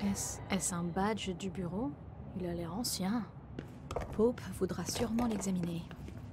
Est-ce un badge du bureau? Il a l'air ancien. Pope voudra sûrement l'examiner.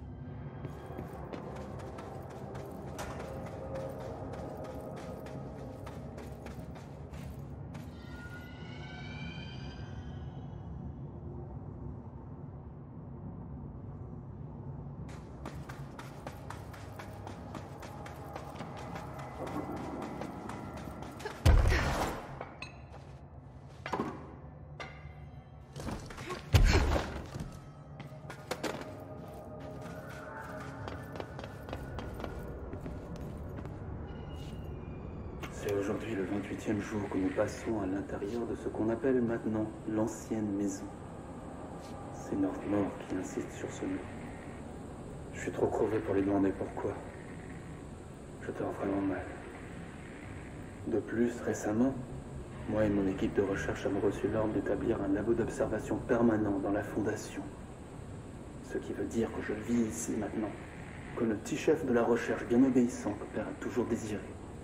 C'est aujourd'hui le 28e jour que nous passons à l'intérieur de ce qu'on appelle maintenant l'ancienne maison. C'est Northmore qui insiste sur ce nom. Je suis trop crevé pour lui demander pourquoi. Je dors vraiment mal. De plus, récemment, moi et mon équipe de recherche avons reçu l'ordre d'établir un labo d'observation permanent dans la fondation. Ce qui veut dire que je vis ici maintenant, comme le petit chef de la recherche bien obéissant que Père a toujours désiré.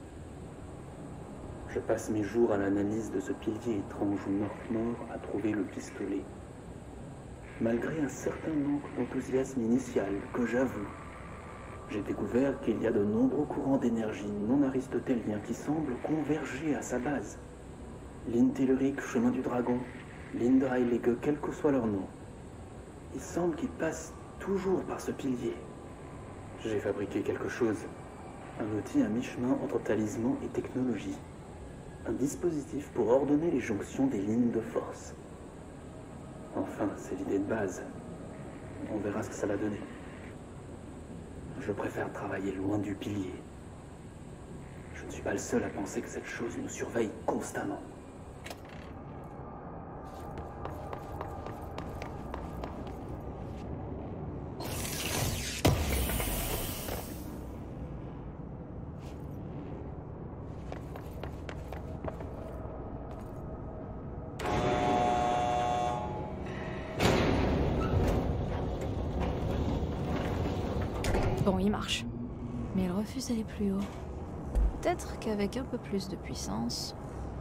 Je passe mes jours à l'analyse de ce pilier étrange où Northmore a trouvé le pistolet. Malgré un certain manque d'enthousiasme initial que j'avoue, j'ai découvert qu'il y a de nombreux courants d'énergie non aristotéliens qui semblent converger à sa base. Ligne tellurique, chemin du dragon, ligne de Rayleigh, quel que soit leur nom. Il semble qu'ils passent toujours par ce pilier. J'ai fabriqué quelque chose, un outil à mi-chemin entre talisman et technologie. Un dispositif pour ordonner les jonctions des lignes de force. Enfin, c'est l'idée de base. On verra ce que ça va donner. Je préfère travailler loin du pilier. Je ne suis pas le seul à penser que cette chose nous surveille constamment. Bon, il marche. Mais il refuse d'aller plus haut. Peut-être qu'avec un peu plus de puissance...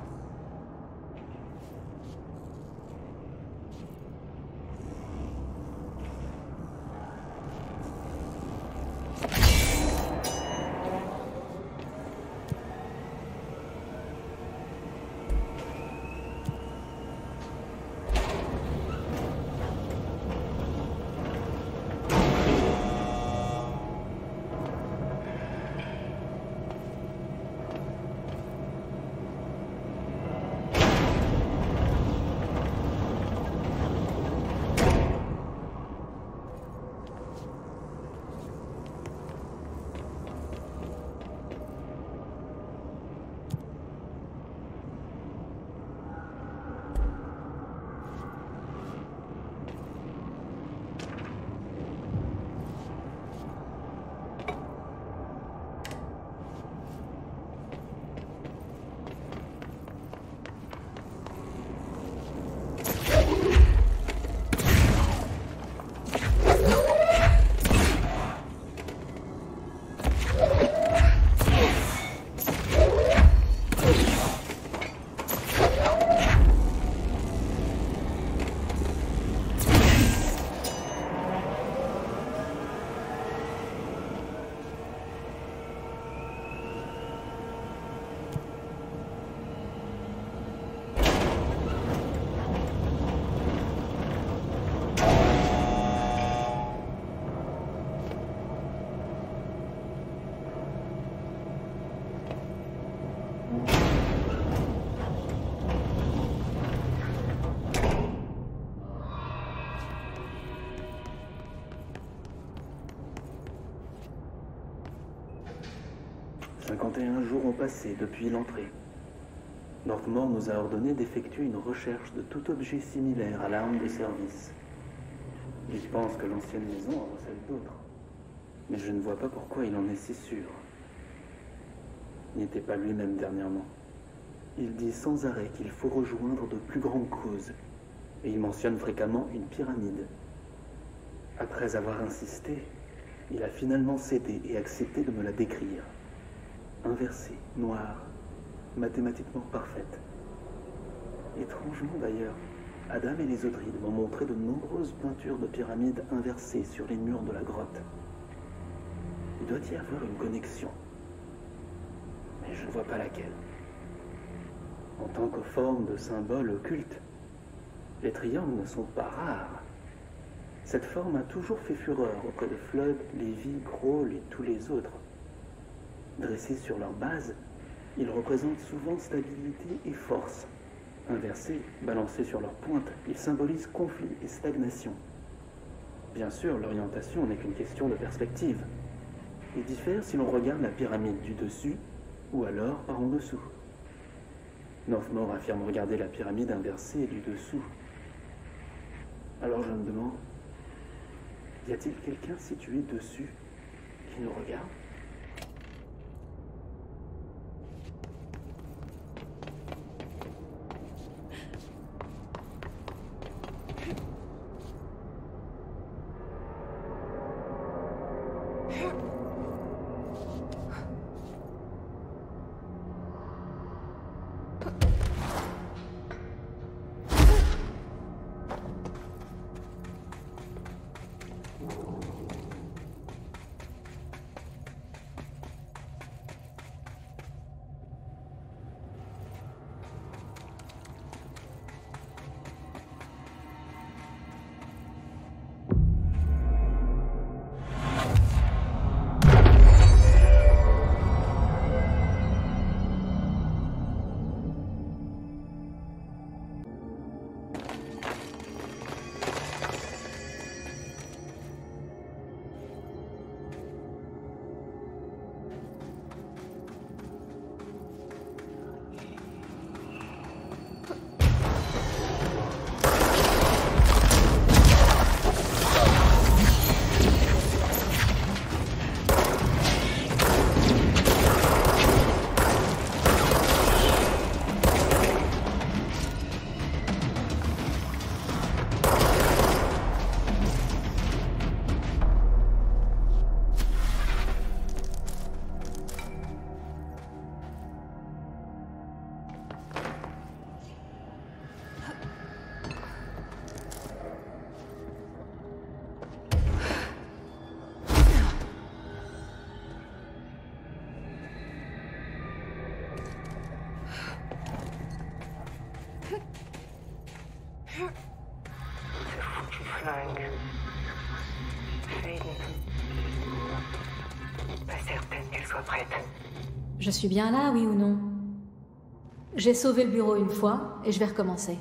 « 51 jours ont passé depuis l'entrée. Northmore nous a ordonné d'effectuer une recherche de tout objet similaire à l'arme de service. Il pense que l'ancienne maison en recèle d'autres. Mais je ne vois pas pourquoi il en est si sûr. Il n'était pas lui-même dernièrement. Il dit sans arrêt qu'il faut rejoindre de plus grandes causes. Et il mentionne fréquemment une pyramide. Après avoir insisté, il a finalement cédé et accepté de me la décrire. Inversée, noire, mathématiquement parfaite. Étrangement d'ailleurs, Adam et les Odrides m'ont montré de nombreuses peintures de pyramides inversées sur les murs de la grotte. Il doit y avoir une connexion, mais je ne vois pas laquelle. En tant que forme de symbole occulte, les triangles ne sont pas rares. Cette forme a toujours fait fureur auprès de Flood, Lévi, Grohl et tous les autres. Dressés sur leur base, ils représentent souvent stabilité et force. Inversés, balancés sur leur pointe, ils symbolisent conflit et stagnation. Bien sûr, l'orientation n'est qu'une question de perspective. Il diffère si l'on regarde la pyramide du dessus ou alors par en dessous. Northmore affirme regarder la pyramide inversée du dessous. Alors je me demande, y a-t-il quelqu'un situé dessus qui nous regarde ? flingue. Aiden. Pas certaine qu'elle soit prête. Je suis bien là, oui ou non? J'ai sauvé le bureau une fois, et je vais recommencer.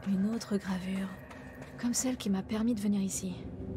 Une autre gravure. Comme celle qui m'a permis de venir ici.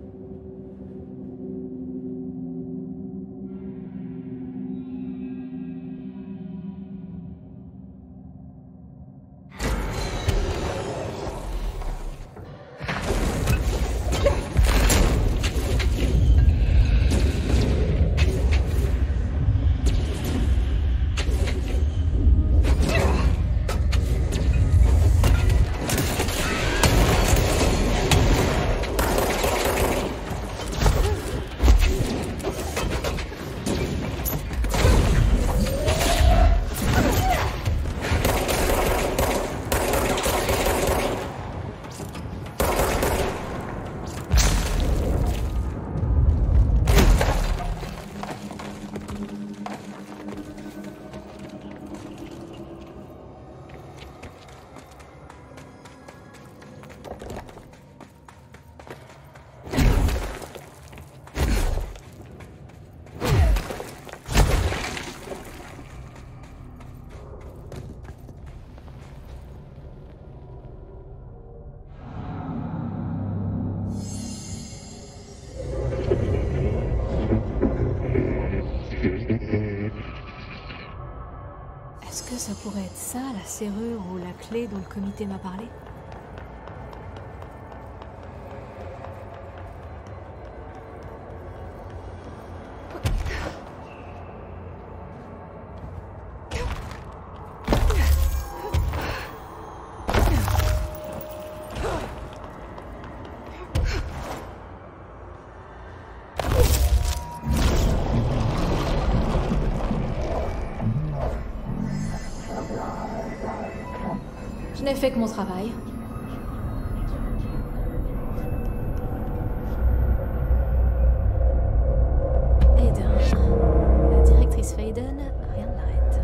Est-ce que ça pourrait être ça, la serrure ou la clé dont le comité m'a parlé? Je n'ai fait que mon travail. Aiden. La directrice Faden, rien ne l'arrête.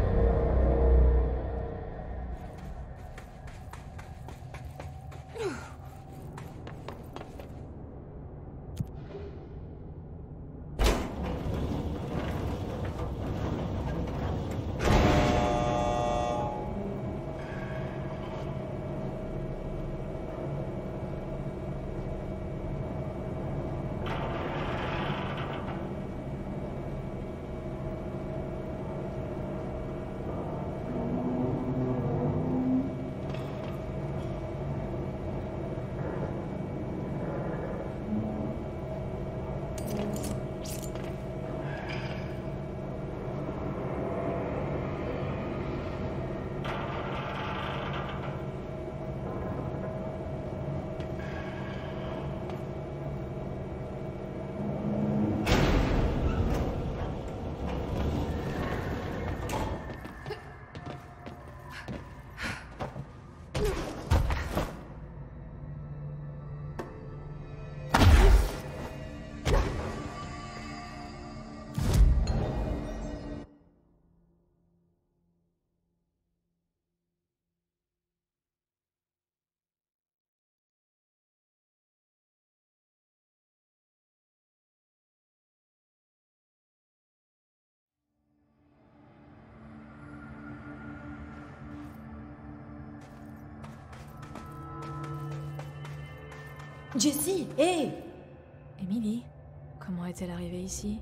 Jessie, hé! Emily, comment est-elle arrivée ici?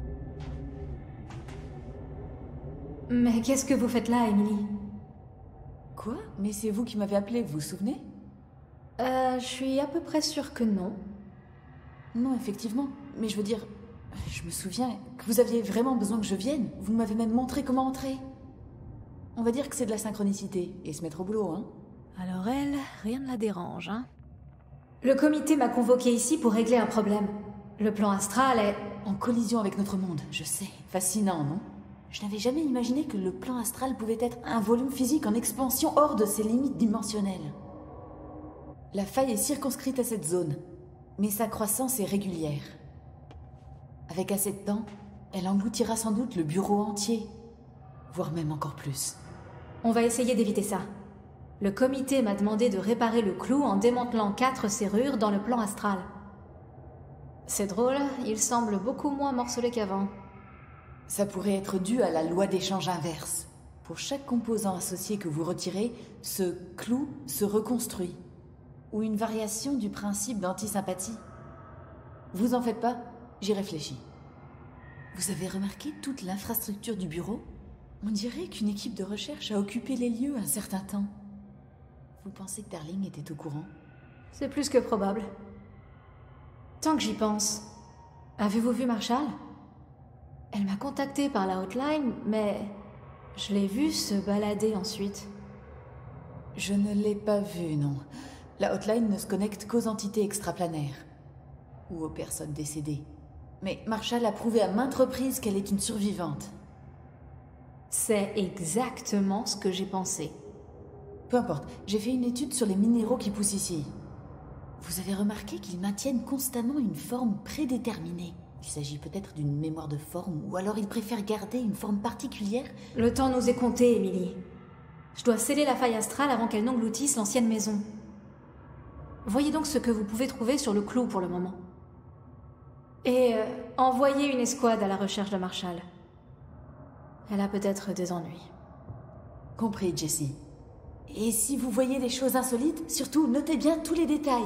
Mais qu'est-ce que vous faites là, Emily? Quoi? Mais c'est vous qui m'avez appelé, vous vous souvenez? Je suis à peu près sûre que non. Non, effectivement. Mais je veux dire, je me souviens que vous aviez vraiment besoin que je vienne. Vous m'avez même montré comment entrer. On va dire que c'est de la synchronicité, et se mettre au boulot, hein? Alors elle, rien ne la dérange, hein? Le comité m'a convoqué ici pour régler un problème. Le plan astral est... En collision avec notre monde, je sais. Fascinant, non? Je n'avais jamais imaginé que le plan astral pouvait être un volume physique en expansion hors de ses limites dimensionnelles. La faille est circonscrite à cette zone, mais sa croissance est régulière. Avec assez de temps, elle engloutira sans doute le bureau entier, voire même encore plus. On va essayer d'éviter ça. Le comité m'a demandé de réparer le clou en démantelant 4 serrures dans le plan astral. C'est drôle, il semble beaucoup moins morcelé qu'avant. Ça pourrait être dû à la loi d'échange inverse. Pour chaque composant associé que vous retirez, ce clou se reconstruit. Ou une variation du principe d'antisympathie. Vous en faites pas, j'y réfléchis. Vous avez remarqué toute l'infrastructure du bureau? On dirait qu'une équipe de recherche a occupé les lieux un certain temps. Vous pensez que Darling était au courant? C'est plus que probable. Tant que j'y pense, avez-vous vu Marshall? Elle m'a contactée par la hotline, mais je l'ai vue se balader ensuite. Je ne l'ai pas vue, non. La hotline ne se connecte qu'aux entités extraplanaires. Ou aux personnes décédées. Mais Marshall a prouvé à maintes reprises qu'elle est une survivante. C'est exactement ce que j'ai pensé. Peu importe, j'ai fait une étude sur les minéraux qui poussent ici. Vous avez remarqué qu'ils maintiennent constamment une forme prédéterminée. Il s'agit peut-être d'une mémoire de forme, ou alors ils préfèrent garder une forme particulière. Le temps nous est compté, Emily. Je dois sceller la faille astrale avant qu'elle n'engloutisse l'ancienne maison. Voyez donc ce que vous pouvez trouver sur le clou pour le moment. Et envoyez une escouade à la recherche de Marshall. Elle a peut-être des ennuis. Compris, Jessie. Et si vous voyez des choses insolites, surtout notez bien tous les détails.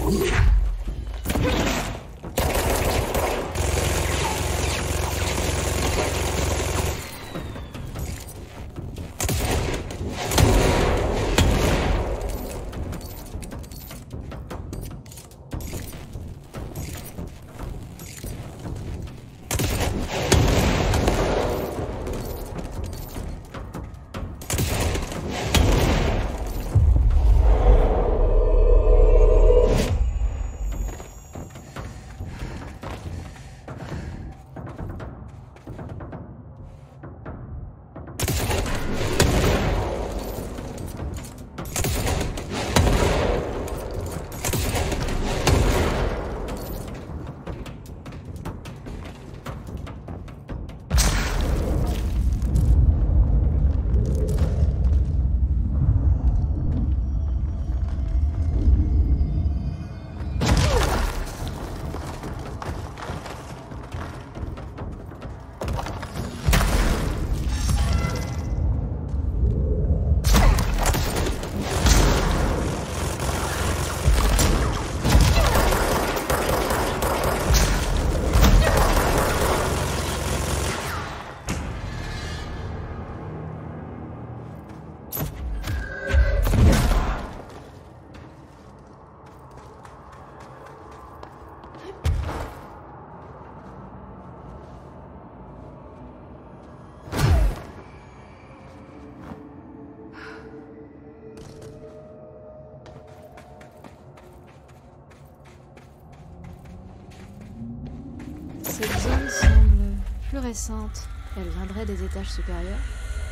Cette zone semble fluorescente. Elle viendrait des étages supérieurs.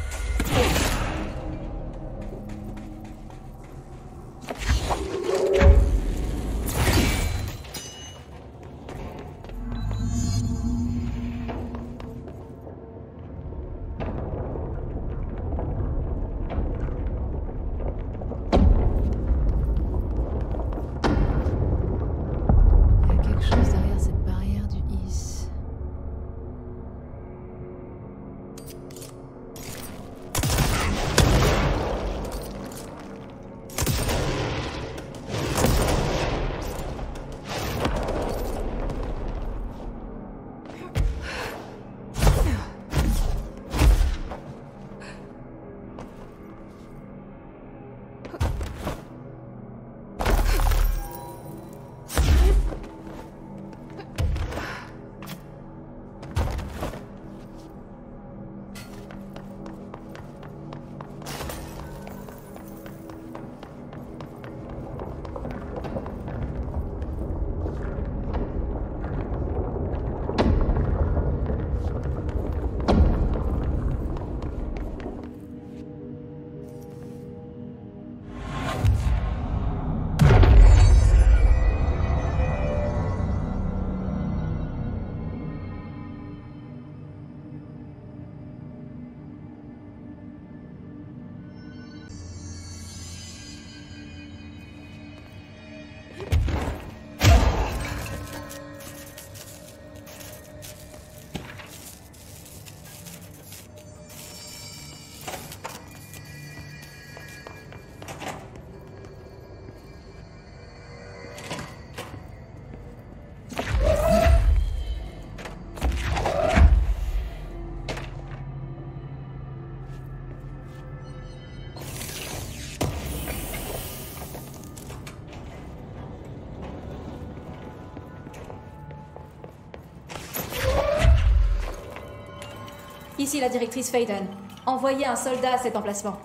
Ici la directrice Faden. Envoyez un soldat à cet emplacement.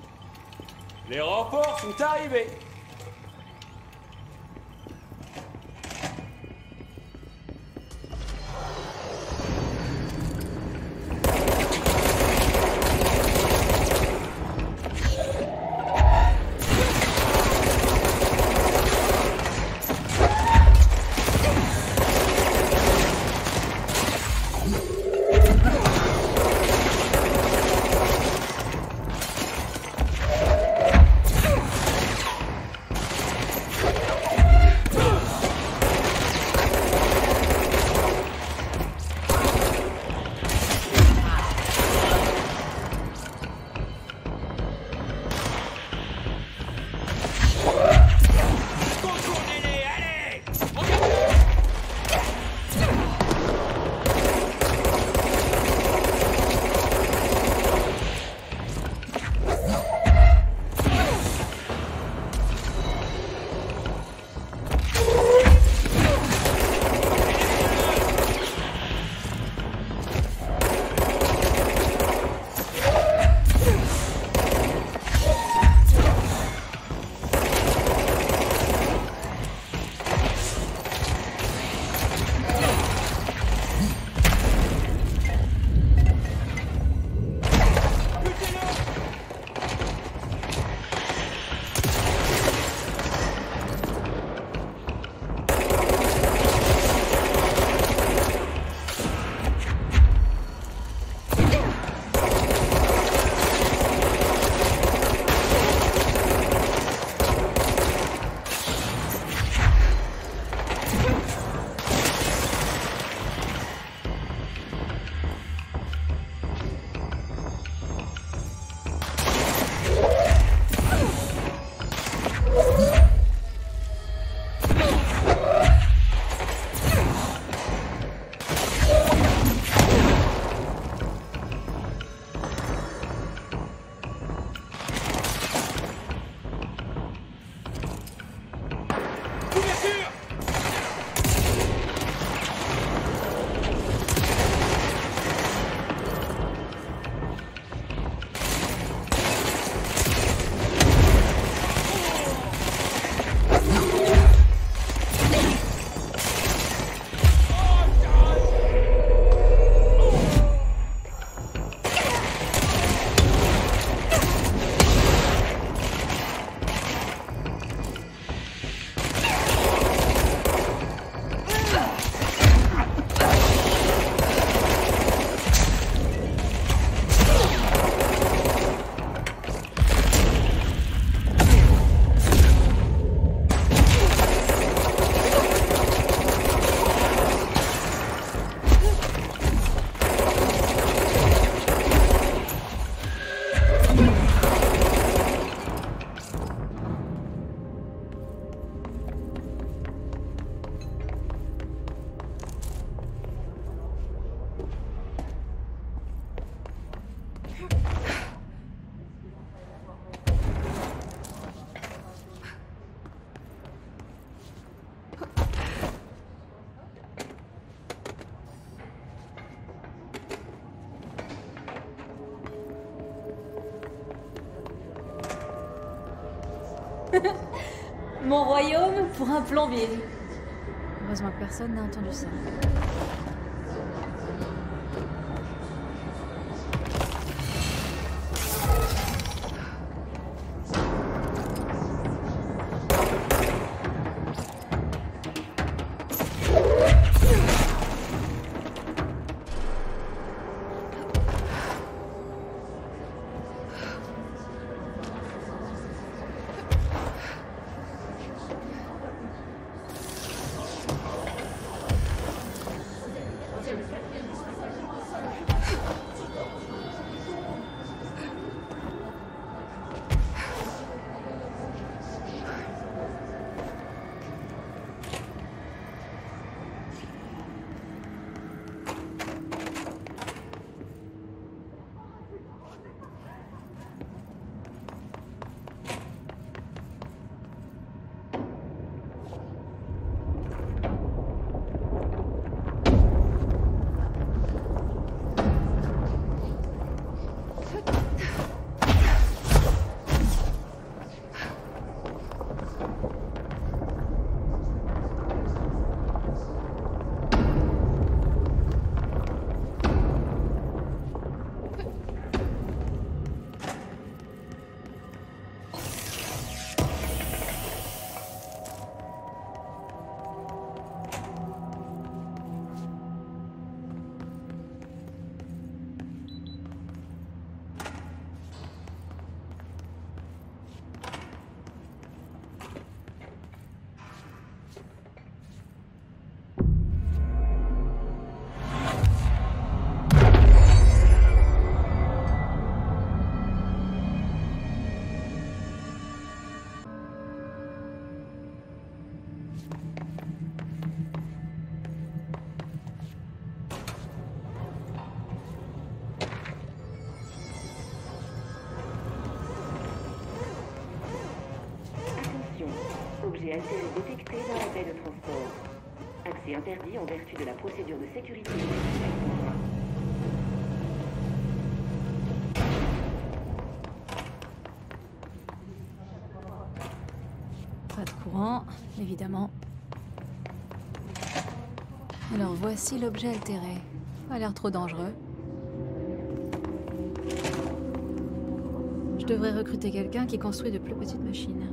Les renforts sont arrivés. Mon royaume pour un plombier. Heureusement que personne n'a entendu ça. Objet altéré détecté dans la baie de transport. Accès interdit en vertu de la procédure de sécurité. Pas de courant, évidemment. Alors voici l'objet altéré. Pas l'air trop dangereux. Je devrais recruter quelqu'un qui construit de plus petites machines.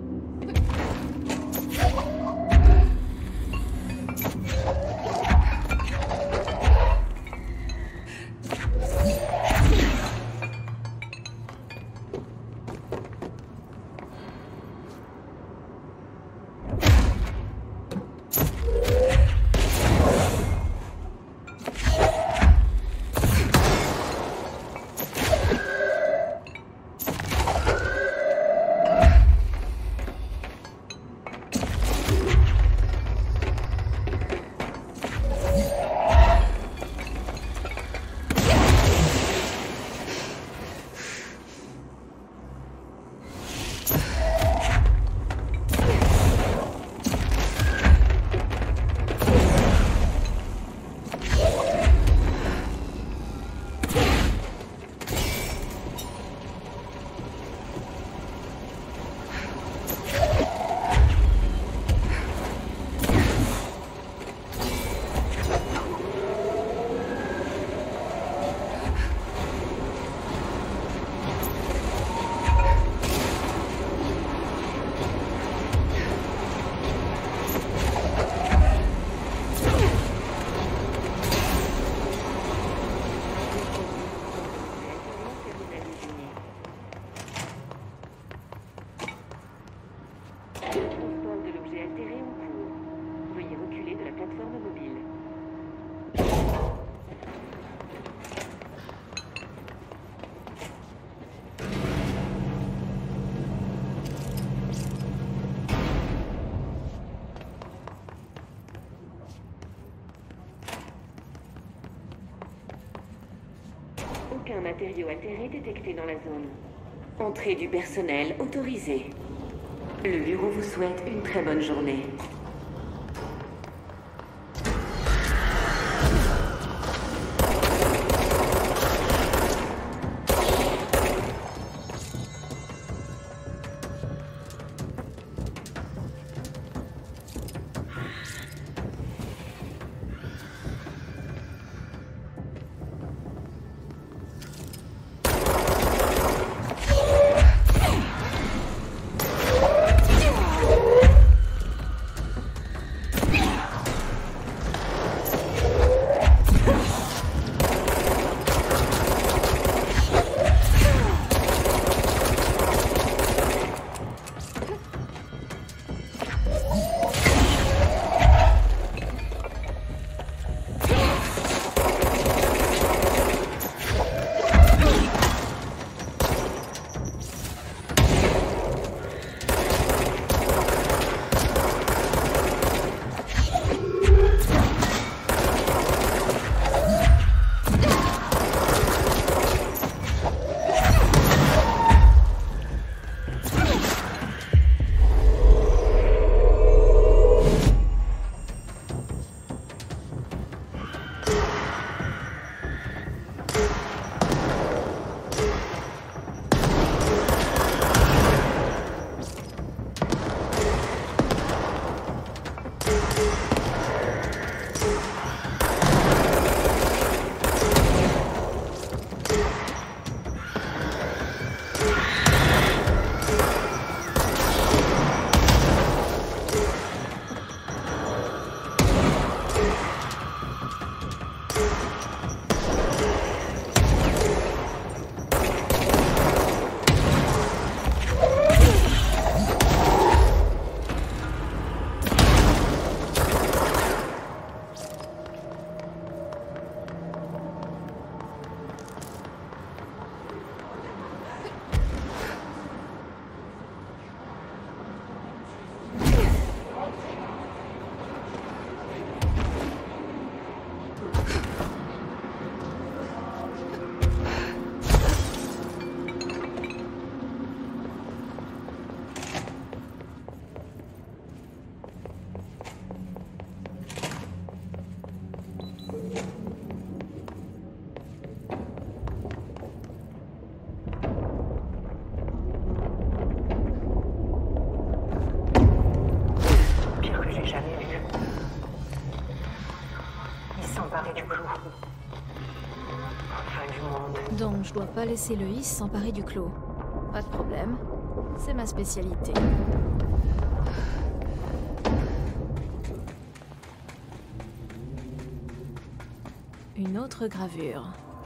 Aucun matériau altéré détecté dans la zone. Entrée du personnel autorisée. Le bureau vous souhaite une très bonne journée. partie du clou. Fin du monde. Donc, je dois pas laisser le Is s'emparer du clos. Pas de problème. C'est ma spécialité. Une autre gravure.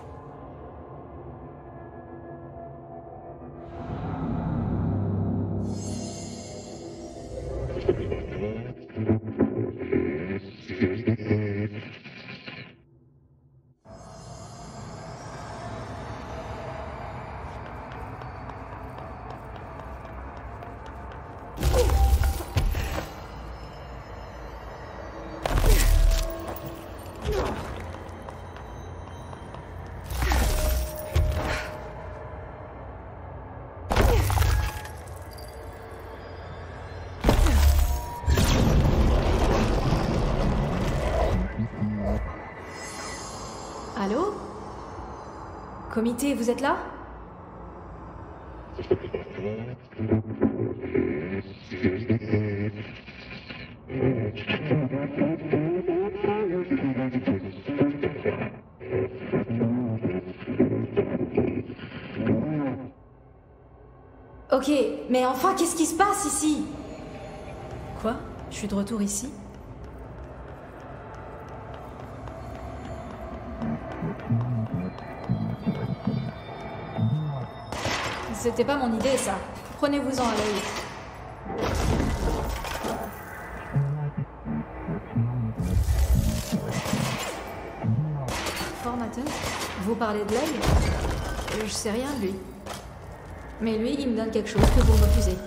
Allô? Comité, vous êtes là? Ok, mais enfin, qu'est-ce qui se passe ici? Quoi? Je suis de retour ici? C'était pas mon idée, ça. Prenez-vous-en à l'œil. Formateur? Vous parlez de l'œil? Je sais rien de lui. Mais lui, il me donne quelque chose que vous refusez.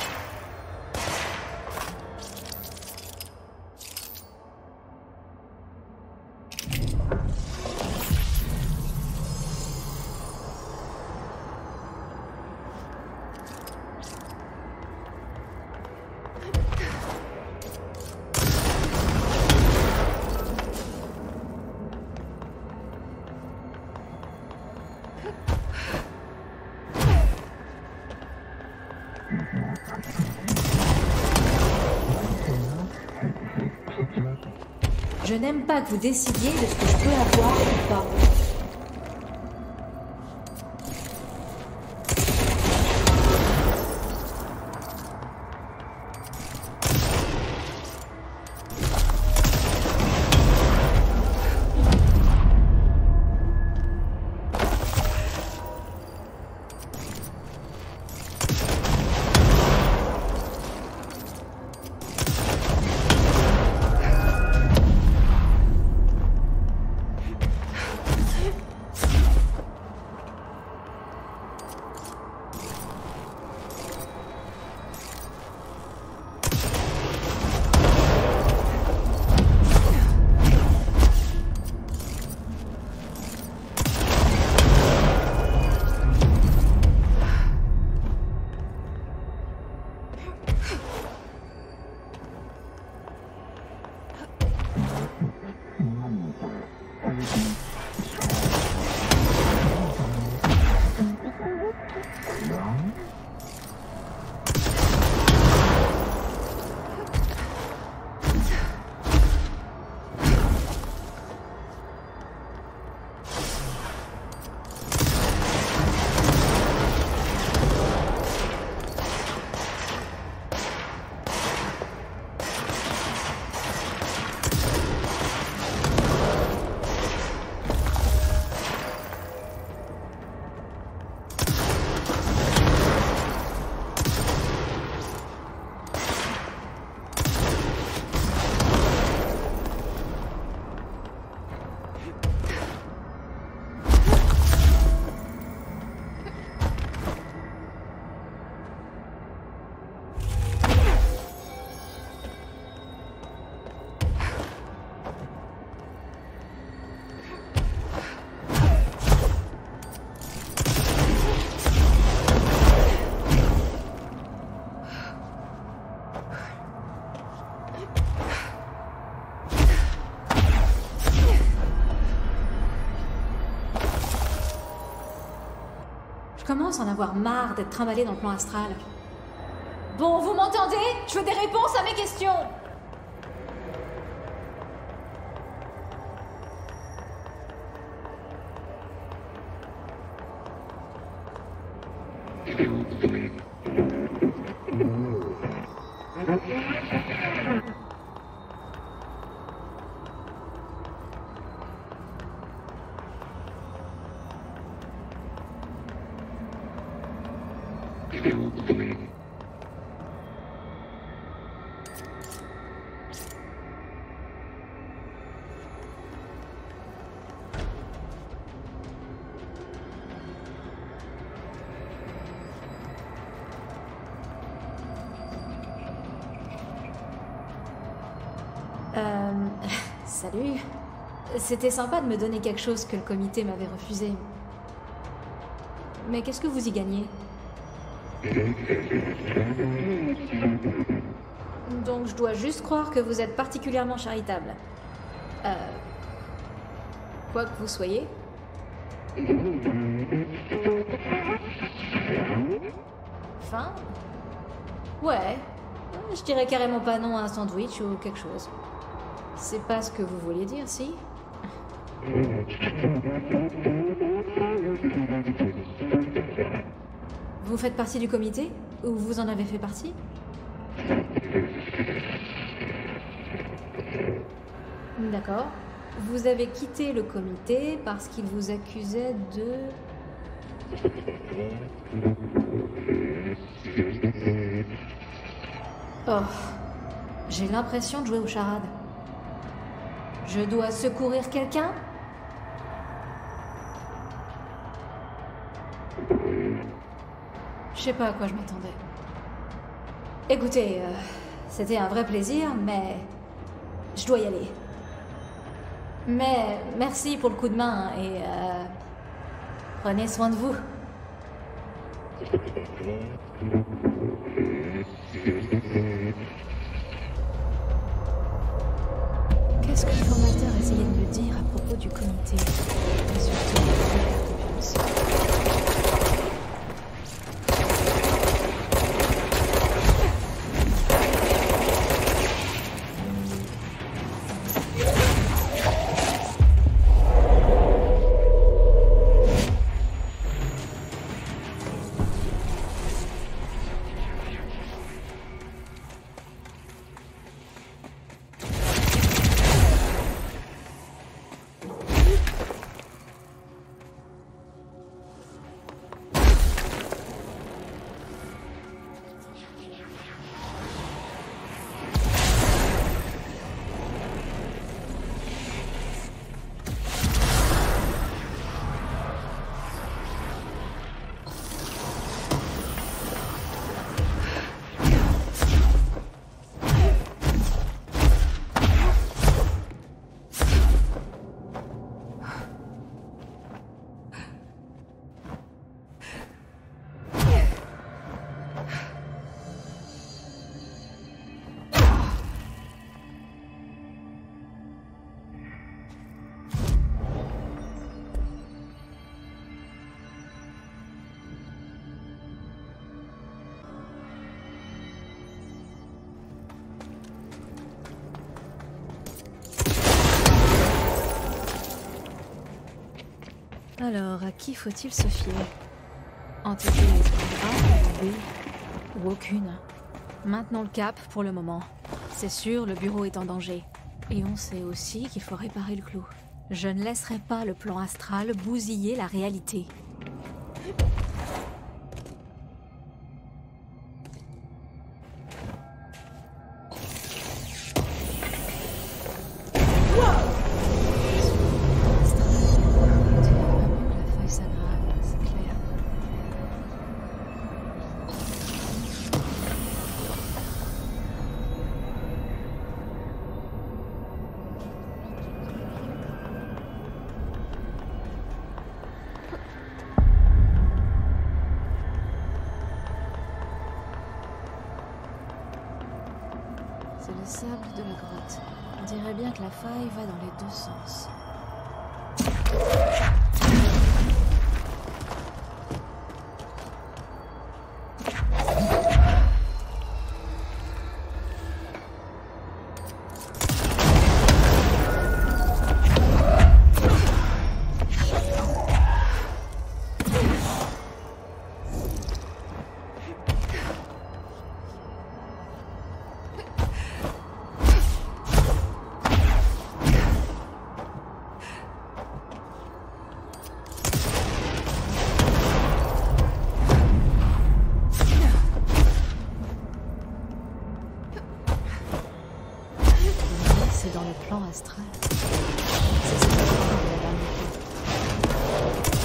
Je n'aime pas que vous décidiez de ce que je peux avoir ou pas. Je commence à en avoir marre d'être trimballée dans le plan astral. Bon, vous m'entendez? Je veux des réponses à mes questions. Salut. C'était sympa de me donner quelque chose que le comité m'avait refusé. Mais qu'est-ce que vous y gagnez? Donc je dois juste croire que vous êtes particulièrement charitable. Quoi que vous soyez. Faim? Ouais. Je dirais carrément pas non à un sandwich ou quelque chose. C'est pas ce que vous vouliez dire, si? Vous faites partie du comité? Ou vous en avez fait partie? D'accord. Vous avez quitté le comité parce qu'il vous accusait de... Oh, j'ai l'impression de jouer aux charades. Je dois secourir quelqu'un? Je sais pas à quoi je m'attendais. Écoutez, c'était un vrai plaisir, mais je dois y aller. Mais merci pour le coup de main et prenez soin de vous. Qu'est-ce que le formateur essayait de me dire à propos du comité? Et surtout, de violence. Alors, à qui faut-il se fier? Entité A, B ou aucune? Maintenons le cap pour le moment. C'est sûr, le bureau est en danger. Et on sait aussi qu'il faut réparer le clou. Je ne laisserai pas le plan astral bousiller la réalité. C'est le sable de la grotte. On dirait bien que la faille va dans les deux sens. C'est dans le plan astral. C'est ce que j'ai fait la dernière fois.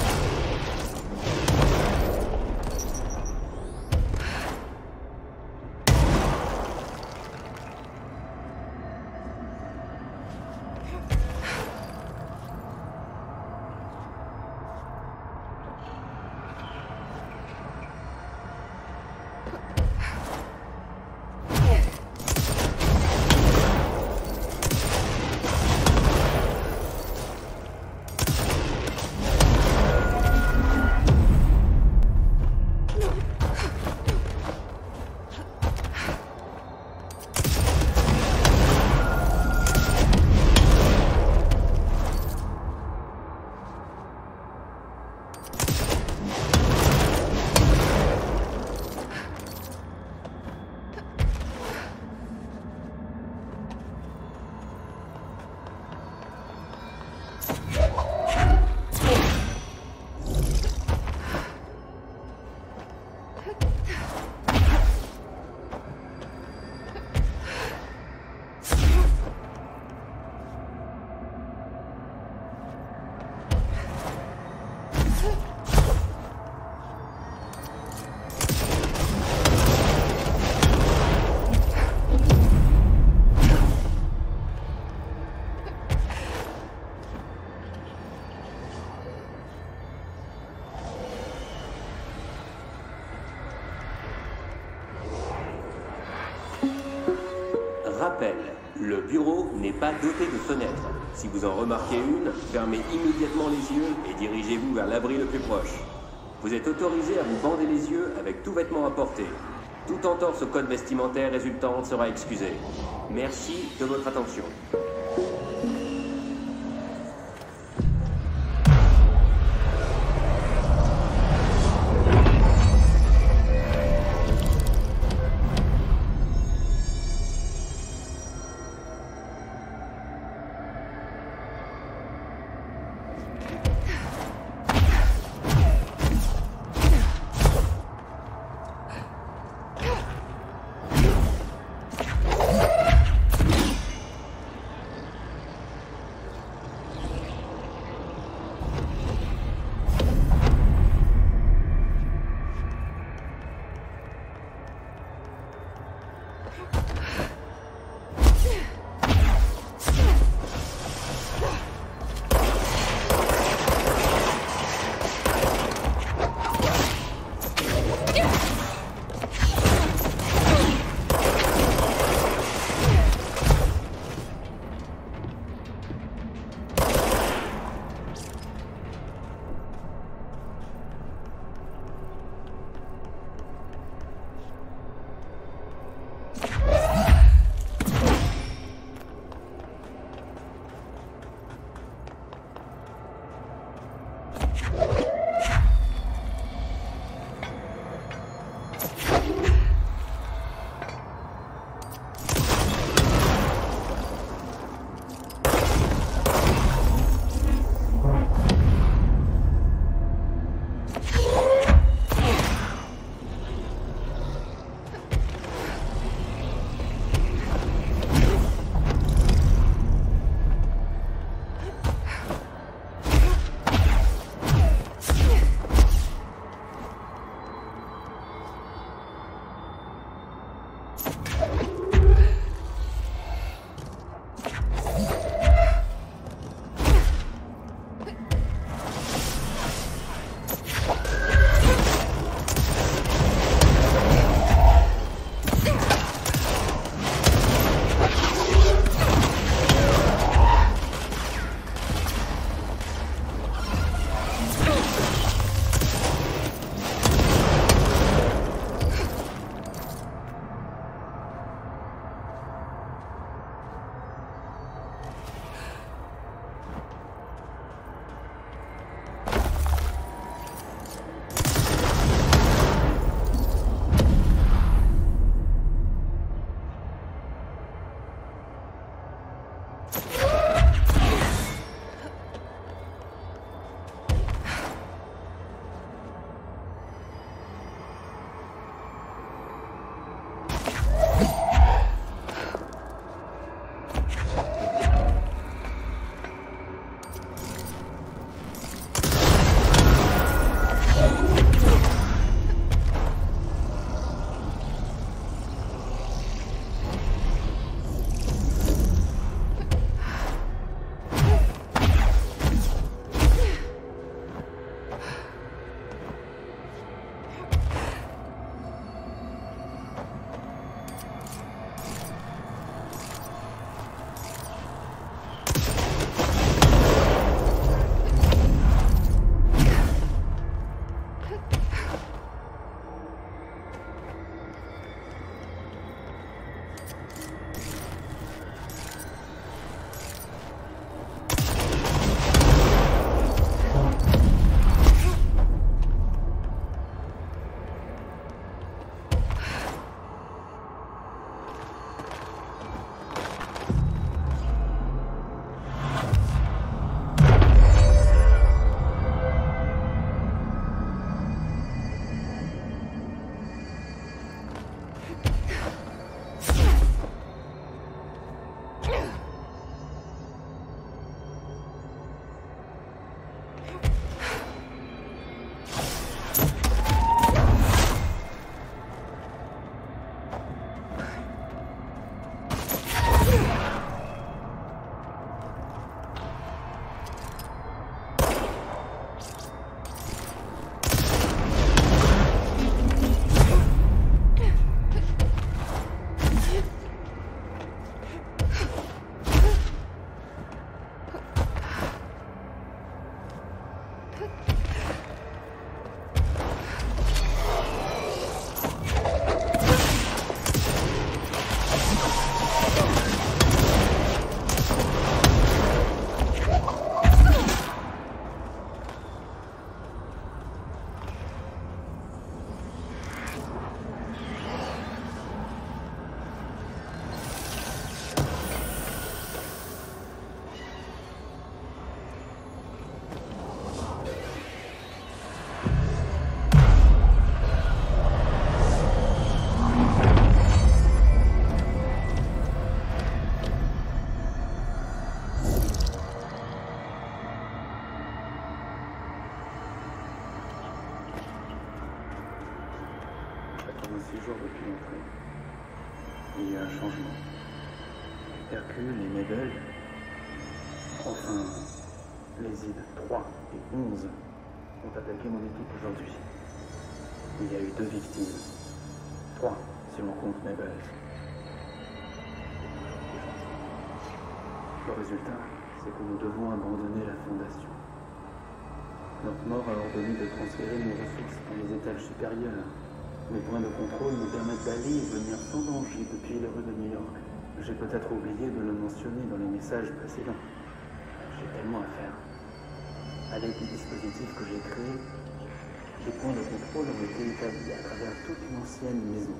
Rappel, le bureau n'est pas doté de fenêtres. Si vous en remarquez une, fermez immédiatement les yeux et dirigez-vous vers l'abri le plus proche. Vous êtes autorisé à vous bander les yeux avec tout vêtement à porter. Toute entorse au code vestimentaire résultante sera excusée. Merci de votre attention. 6 jours depuis l'entrée. Il y a un changement. Hercule et Mabel, enfin, les ID 3 et 11 ont attaqué mon équipe aujourd'hui. Il y a eu 2 victimes. 3, si l'on compte Mabel. Le résultat, c'est que nous devons abandonner la Fondation. Notre mort a ordonné de transférer nos ressources dans les étages supérieurs. Mes points de contrôle nous permettent d'aller et venir sans danger depuis les rues de New York. J'ai peut-être oublié de le mentionner dans les messages précédents. J'ai tellement à faire. À l'aide du dispositif que j'ai créé, les points de contrôle ont été établis à travers toute une ancienne maison.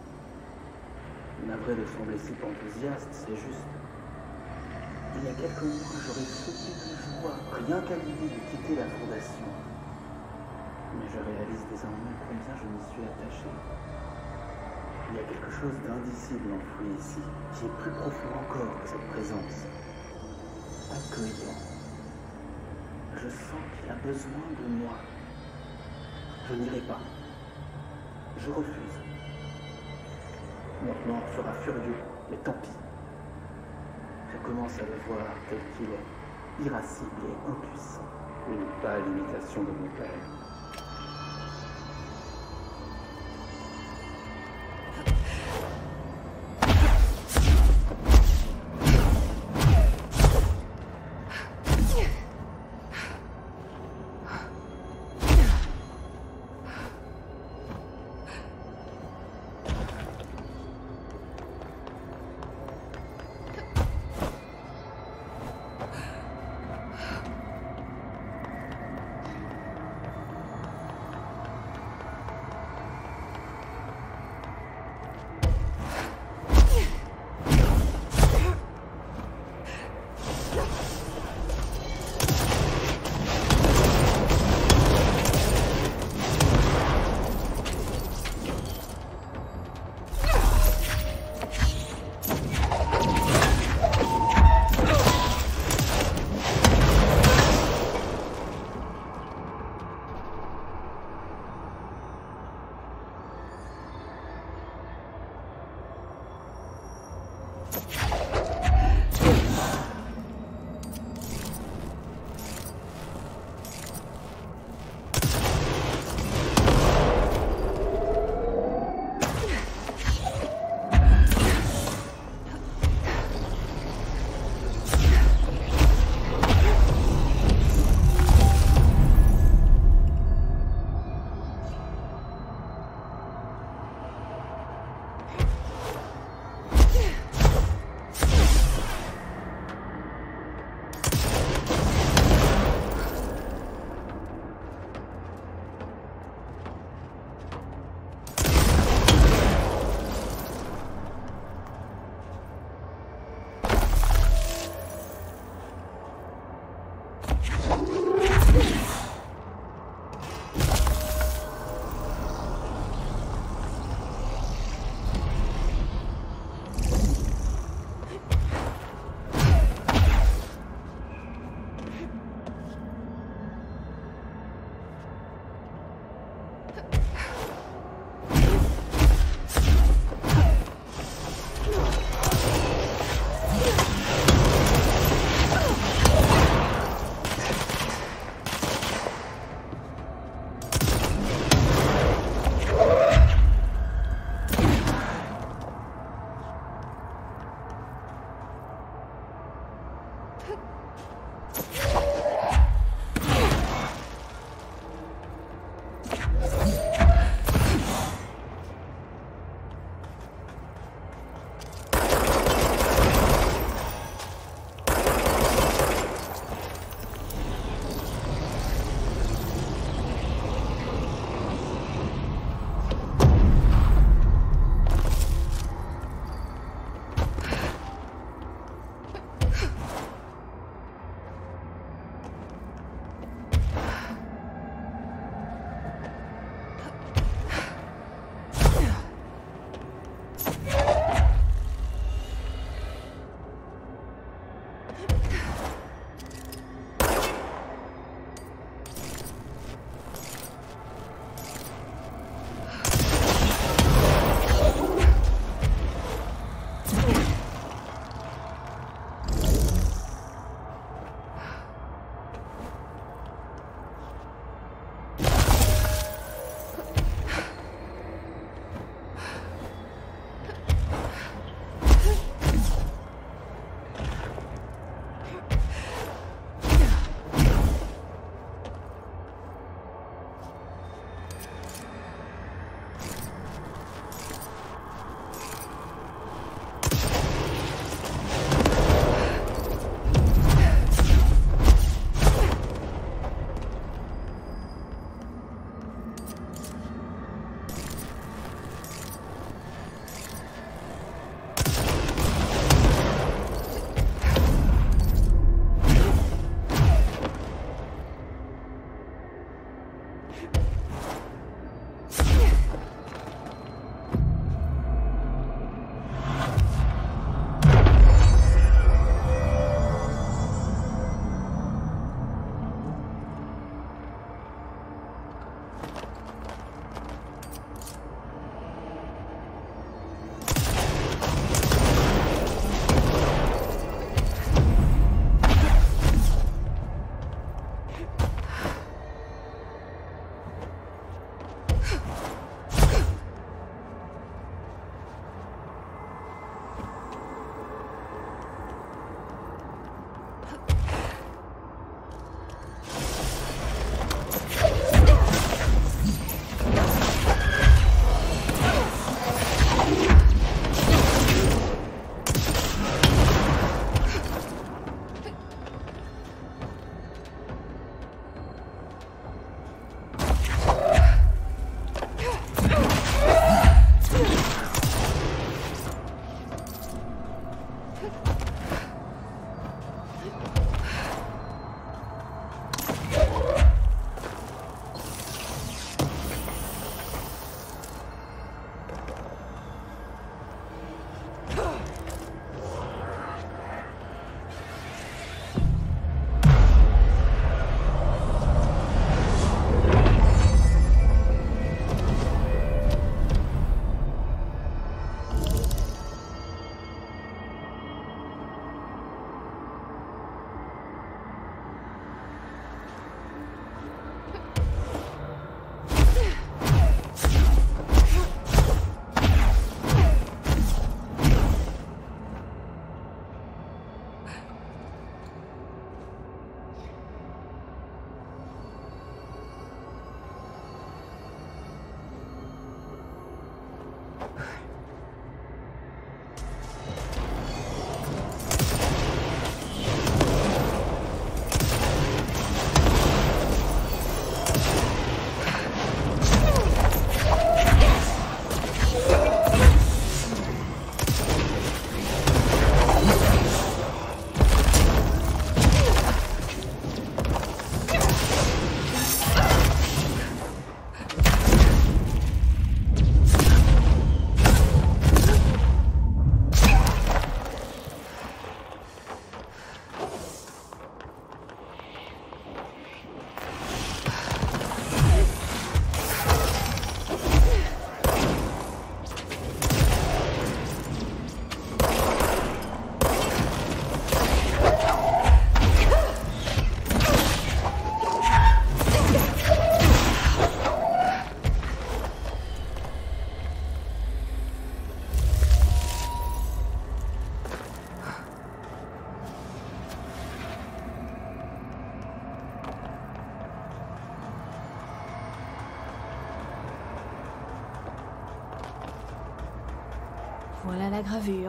Navré de sembler si enthousiaste, c'est juste. Il y a quelques mois, j'aurais sauté de joie, rien qu'à l'idée de quitter la Fondation. Mais je réalise désormais combien je m'y suis attaché. Il y a quelque chose d'indicible enfoui ici, qui est plus profond encore que cette présence. Accueillant. Je sens qu'il a besoin de moi. Je n'irai pas. Je refuse. Mon mort sera furieux, mais tant pis. Je commence à le voir tel qu'il est, irascible et impuissant. Une pâle imitation de mon père. Voilà la gravure.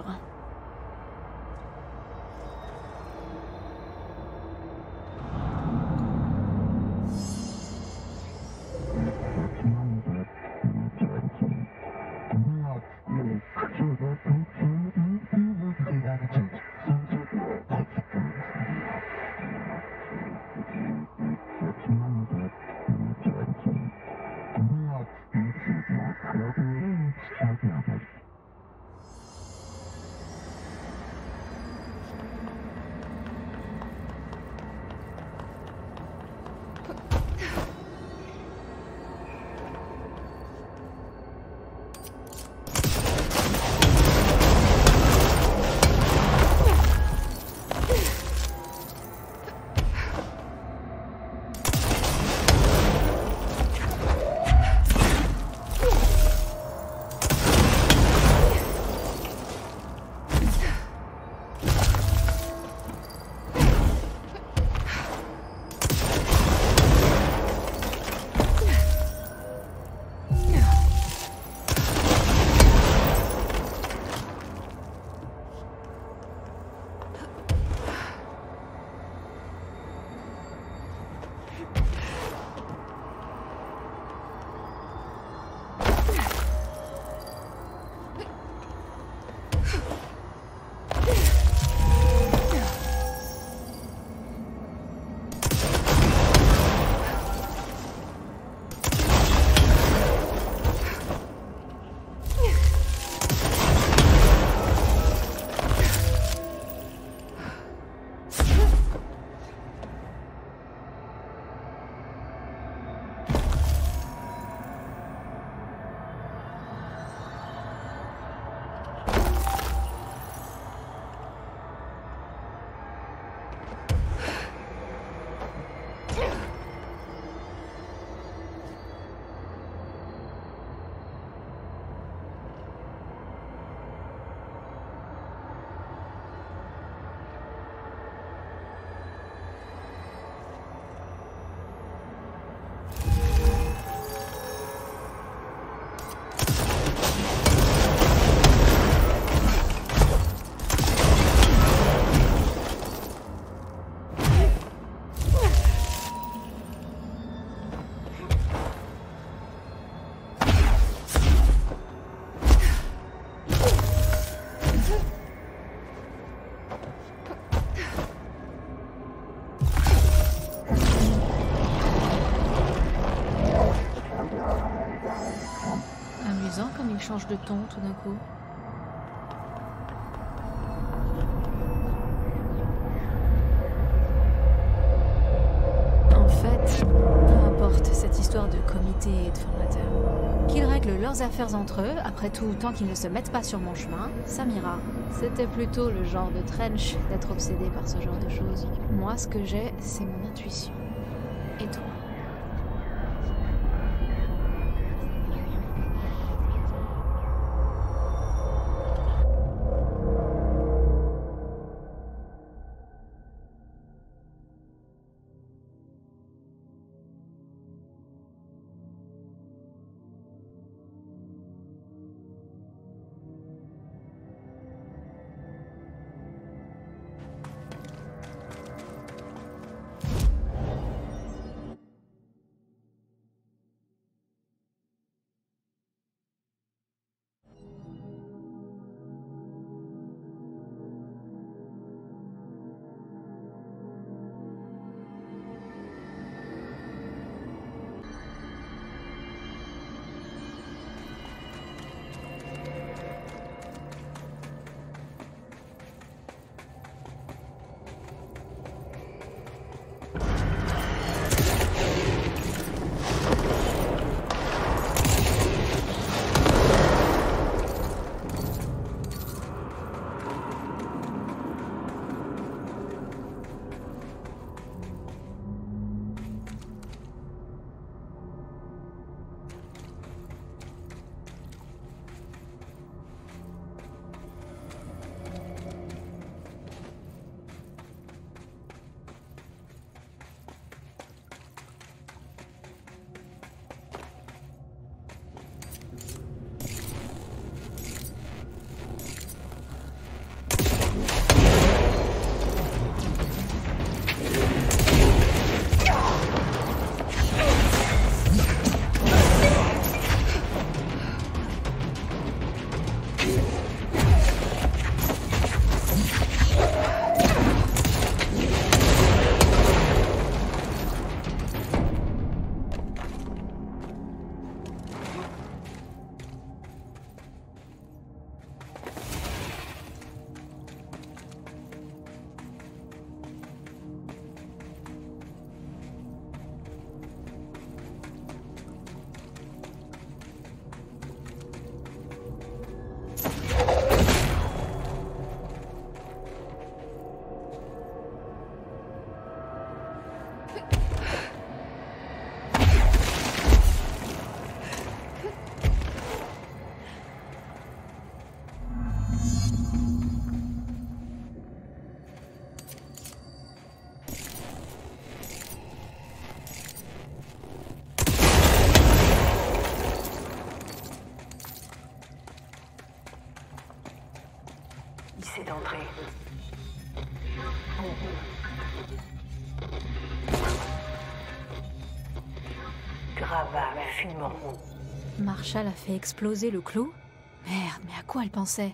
Comme il change de ton tout d'un coup. En fait, peu importe cette histoire de comité et de formateur. Qu'ils règlent leurs affaires entre eux, après tout, tant qu'ils ne se mettent pas sur mon chemin, ça m'ira. C'était plutôt le genre de Trench d'être obsédé par ce genre de choses. Moi, ce que j'ai, c'est mon intuition. Et toi ? Brava, fumant. Marshall a fait exploser le clou? Merde, mais à quoi elle pensait?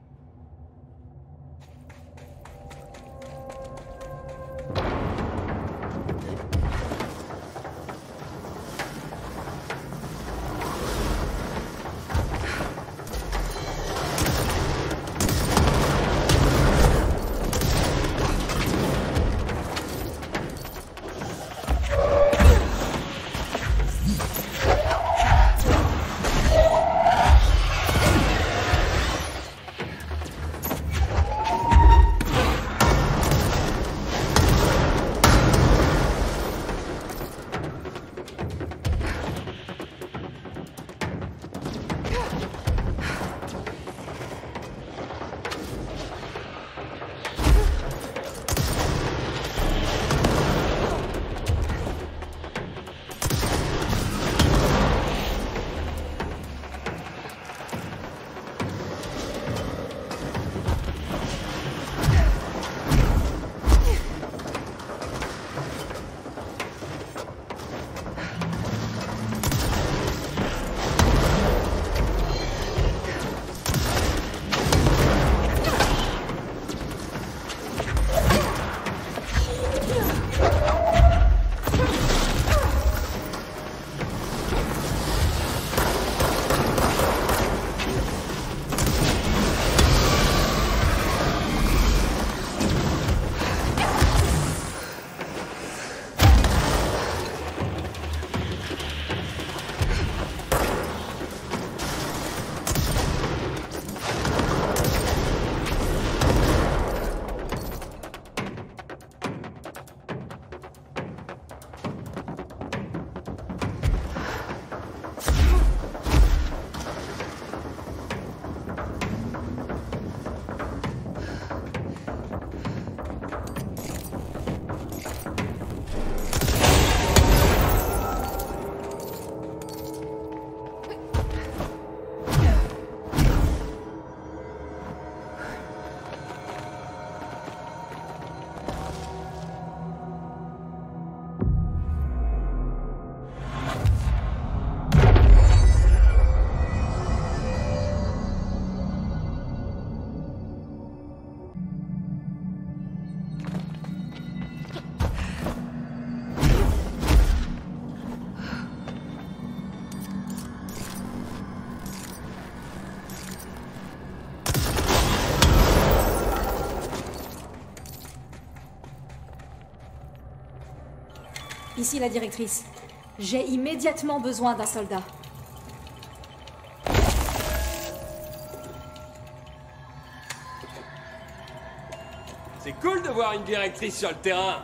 Ici la directrice. J'ai immédiatement besoin d'un soldat. C'est cool de voir une directrice sur le terrain.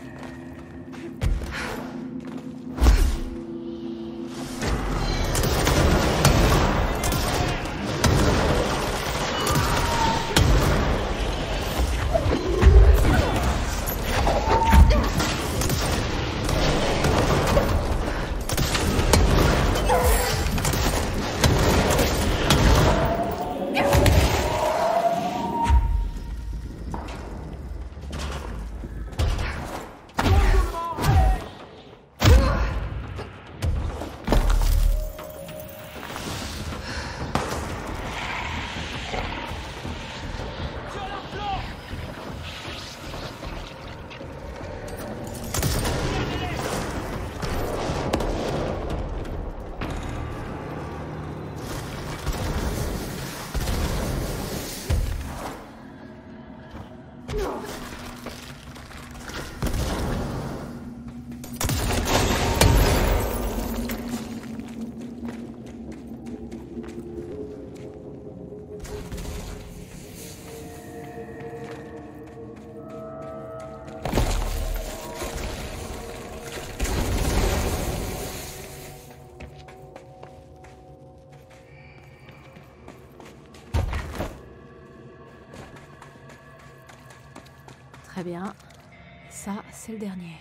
Très bien. Ça, c'est le dernier.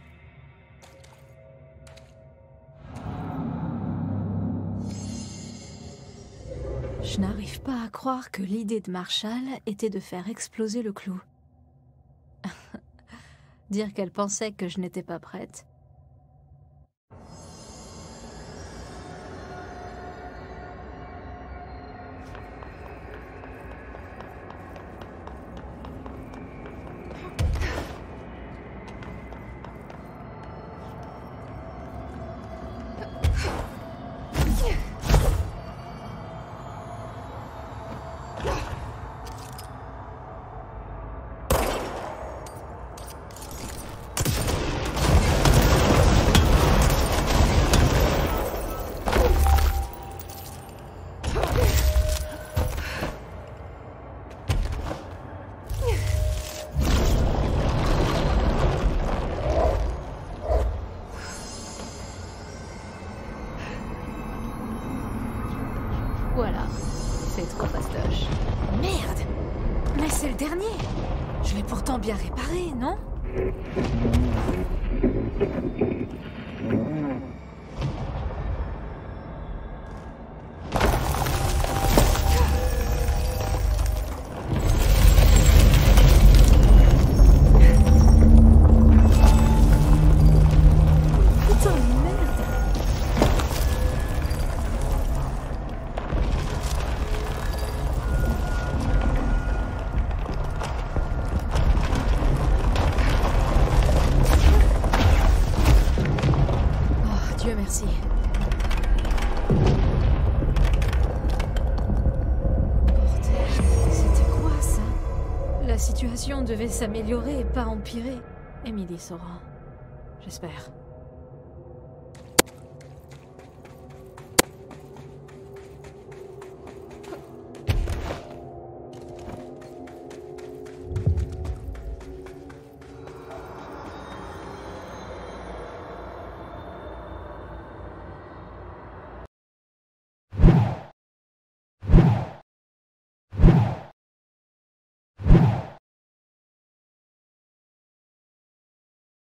Je n'arrive pas à croire que l'idée de Marshall était de faire exploser le clou. Dire qu'elle pensait que je n'étais pas prête. pourtant bien réparé, non? Dieu merci. Bordel, c'était quoi ça? La situation devait s'améliorer et pas empirer. Emily saura. J'espère.